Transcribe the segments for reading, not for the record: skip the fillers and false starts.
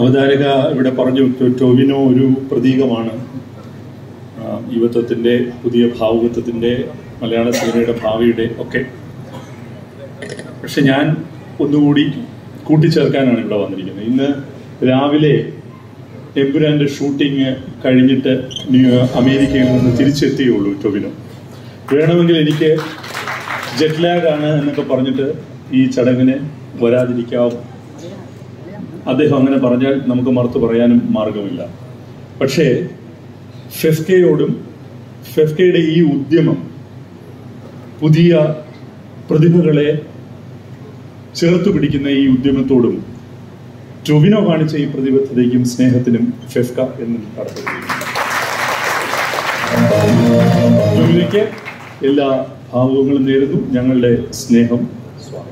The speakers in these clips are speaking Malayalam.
അവതാരക ഇവിടെ പറഞ്ഞു, ടൊവിനോ ഒരു പ്രതീകമാണ് യുവത്വത്തിൻ്റെ, പുതിയ ഭാവുകത്വത്തിൻ്റെ, മലയാള സിനിമയുടെ ഭാവിയുടെ ഒക്കെ. പക്ഷെ ഞാൻ ഒന്നുകൂടി കൂട്ടിച്ചേർക്കാനാണ് ഇവിടെ വന്നിരിക്കുന്നത്. ഇന്ന് രാവിലെ എമ്പുരാൻ്റെ ഷൂട്ടിങ് കഴിഞ്ഞിട്ട് അമേരിക്കയിൽ നിന്ന് തിരിച്ചെത്തിയുള്ളൂ ടൊവിനോ. വേണമെങ്കിൽ എനിക്ക് ജെറ്റ് ലാഗ് ആണ് എന്നൊക്കെ പറഞ്ഞിട്ട് ഈ ചടങ്ങിന് വരാതിരിക്കാവും. അദ്ദേഹം അങ്ങനെ പറഞ്ഞാൽ നമുക്ക് മറുത്തു പറയാനും മാർഗമില്ല. പക്ഷേ ഫെഫ്കയോടും ഫെഫ്കയുടെ ഈ ഉദ്യമം, പുതിയ പ്രതിഭകളെ ചേർത്തു പിടിക്കുന്ന ഈ ഉദ്യമത്തോടും ടൊവിനോ കാണിച്ച ഈ പ്രതിബദ്ധതയ്ക്കും സ്നേഹത്തിനും ഫെഫ്ക എന്നും അർത്ഥം. ടൊവിനോയ്ക്ക് എല്ലാ ഭാവുകങ്ങളും നേരുന്നു. ഞങ്ങളുടെ സ്നേഹം, സ്വാഗതം.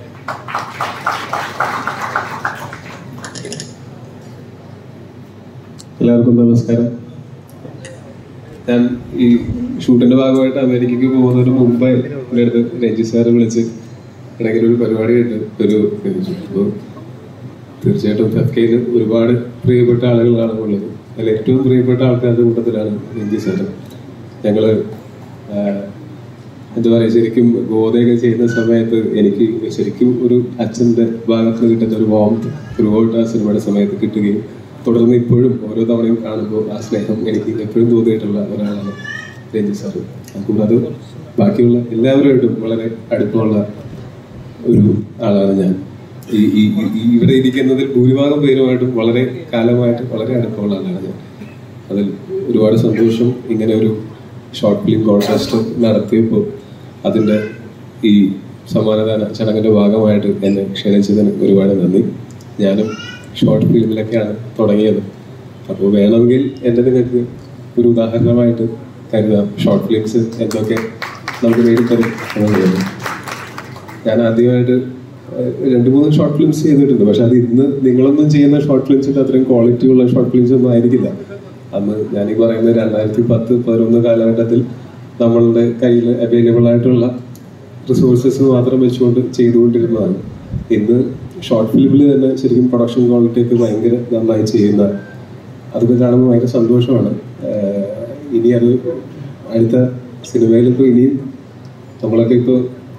എല്ലാവർക്കും നമസ്കാരം. ഞാൻ ഈ ഷൂട്ടിന്റെ ഭാഗമായിട്ട് അമേരിക്കയ്ക്ക് പോകുന്നതിന് മുമ്പ് എൻ്റെ അടുത്ത് രഞ്ജി സാറ് വിളിച്ച് ഇടയ്ക്ക് ഒരു പരിപാടി ഉണ്ട് ഒരു അപ്പോൾ തീർച്ചയായിട്ടും ഫെഫ്കയിൽ ഒരുപാട് പ്രിയപ്പെട്ട ആളുകളാണ് ഉള്ളത്. അതിൽ ഏറ്റവും പ്രിയപ്പെട്ട ആൾക്കാരുടെ കൂട്ടത്തിലാണ് രഞ്ജി സാറ്. ഞങ്ങള് എന്താ പറയുക, ശരിക്കും ഗോതയൊക്കെ ചെയ്യുന്ന സമയത്ത് എനിക്ക് ശരിക്കും ഒരു അച്ഛൻ്റെ ഭാഗത്ത് നിന്ന് കിട്ടുന്ന ഒരു വാംത്ത് ത്രൂഔട്ട് ആ സിനിമയുടെ സമയത്ത് കിട്ടുകയും തുടർന്ന് ഇപ്പോഴും ഓരോ തവണയും കാണുമ്പോൾ ആ സ്നേഹം എനിക്ക് എപ്പോഴും തോന്നിയിട്ടുള്ള ഒരാളാണ് രഞ്ജി സാറ്. അതുകൊണ്ട് ബാക്കിയുള്ള എല്ലാവരുമായിട്ടും വളരെ അടുപ്പമുള്ള ഒരു ആളാണ് ഞാൻ. ഈ ഇവിടെ ഇരിക്കുന്നതിൽ ഭൂരിഭാഗം പേരുമായിട്ടും വളരെ കാലമായിട്ട് വളരെ അടുപ്പമുള്ള ആളാണ് ഞാൻ. അതിൽ ഒരുപാട് സന്തോഷം. ഇങ്ങനെ ഒരു ഷോർട്ട് ഫിലിം കോൺടെസ്റ്റ് നടത്തിയപ്പോൾ അതിൻ്റെ ഈ സമ്മാനദാന ചടങ്ങിൻ്റെ ഭാഗമായിട്ട് എന്നെ ക്ഷണിച്ചതിന് ഒരുപാട് നന്ദി. ഞാനും ഷോർട്ട് ഫിലിമിലൊക്കെയാണ് തുടങ്ങിയത്. അപ്പോൾ വേണമെങ്കിൽ എൻ്റെ നിങ്ങൾക്ക് ഒരു ഉദാഹരണമായിട്ട് കരുതാം. ഷോർട്ട് ഫിലിംസ് എന്തൊക്കെ നമുക്ക് നേടിത്തരും എന്ന് തോന്നുന്നു. ഞാൻ ആദ്യമായിട്ട് 2-3 ഷോർട്ട് ഫിലിംസ് ചെയ്തിട്ടുണ്ട്. പക്ഷെ അത് ഇന്ന് നിങ്ങളൊന്നും ചെയ്യുന്ന ഷോർട്ട് ഫിലിംസിൻ്റെ അത്രയും ക്വാളിറ്റി ഉള്ള ഷോർട്ട് ഫിലിംസ് ഒന്നും ആയിരിക്കില്ല. അന്ന് ഞാനീ പറയുന്ന 2010-11 കാലഘട്ടത്തിൽ നമ്മളുടെ കയ്യിൽ അവൈലബിൾ ആയിട്ടുള്ള റിസോഴ്സസ് മാത്രം വെച്ചുകൊണ്ട് ചെയ്തുകൊണ്ടിരുന്നതാണ്. ഇന്ന് ഷോർട്ട് ഫിലിമിൽ തന്നെ ശരിക്കും പ്രൊഡക്ഷൻ ക്വാളിറ്റി ഒക്കെ ഭയങ്കര നന്നായി ചെയ്യുന്ന, അതൊക്കെ കാണുമ്പോൾ ഭയങ്കര സന്തോഷമാണ്. ഇനി അത് അടുത്ത സിനിമയിൽ ഇപ്പോൾ ഇനിയും നമ്മളൊക്കെ ഇപ്പോൾ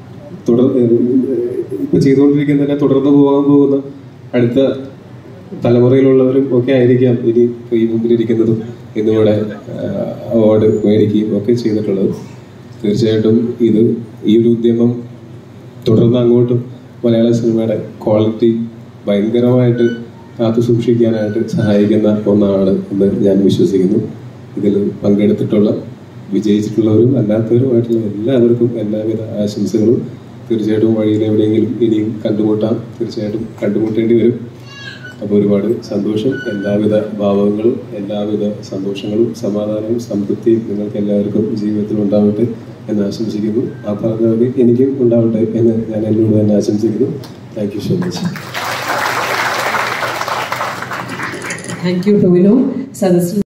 ചെയ്തുകൊണ്ടിരിക്കുന്നതിനെ തുടർന്ന് പോകാൻ പോകുന്ന അടുത്ത തലമുറയിലുള്ളവരും ഒക്കെ ആയിരിക്കാം ഇനി ഈ മുമ്പിലിരിക്കുന്നതും ഇന്നിവിടെ അവാർഡ് മേടിക്കുകയും ഒക്കെ ചെയ്തിട്ടുള്ളത്. തീർച്ചയായിട്ടും ഈ ഒരു ഉദ്യമം തുടർന്ന് അങ്ങോട്ടും മലയാള സിനിമയുടെ ക്വാളിറ്റി ഭയങ്കരമായിട്ട് കാത്തു സൂക്ഷിക്കാനായിട്ട് സഹായിക്കുന്ന ഒന്നാണ് എന്ന് ഞാൻ വിശ്വസിക്കുന്നു. ഇതിൽ പങ്കെടുത്തിട്ടുള്ള വിജയിച്ചിട്ടുള്ളവരും അല്ലാത്തവരുമായിട്ടുള്ള എല്ലാവർക്കും എല്ലാവിധ ആശംസകളും. തീർച്ചയായിട്ടും വഴിയിൽ എവിടെയെങ്കിലും ഇനിയും കണ്ടുമുട്ടാം, തീർച്ചയായിട്ടും കണ്ടുമുട്ടേണ്ടി വരും. അപ്പോൾ ഒരുപാട് സന്തോഷം. എല്ലാവിധ ഭാവങ്ങളും എല്ലാവിധ സന്തോഷങ്ങളും സമാധാനവും സംതൃപ്തിയും നിങ്ങൾക്ക് എല്ലാവർക്കും ജീവിതത്തിൽ ഉണ്ടാവട്ടെ എന്ന് ആശംസിക്കുന്നു. ആ പറഞ്ഞവർക്ക് എനിക്കും ഉണ്ടാവട്ടെ എന്ന് ഞാൻ എന്നോട് തന്നെ ആശംസിക്കുന്നു. Thank you so much. Thank you Tovino. സദസ്സിൽ